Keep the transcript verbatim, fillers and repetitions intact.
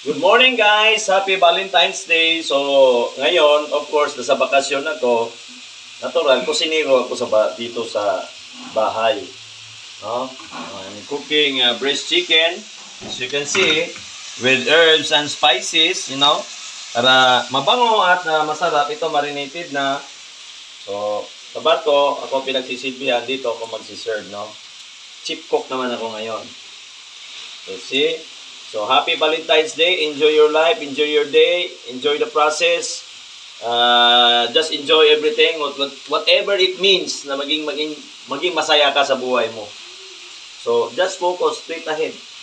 Good morning guys! Happy Valentine's Day! So, ngayon, of course, nasa bakasyon ako. Natural, kusinero ako sa ba dito sa bahay. No? I'm cooking uh, breast chicken, as you can see, with herbs and spices, you know, para mabango at uh, masarap. Ito marinated na. So, sa barko, ako pinagsisilbihan dito ako magsiserve, no? Chip cook naman ako ngayon. So, see? So, happy Valentine's Day. Enjoy your life. Enjoy your day. Enjoy the process. Uh, just enjoy everything. What, what, whatever it means na maging, maging, maging masaya ka sa buhay mo. So, just focus straight ahead.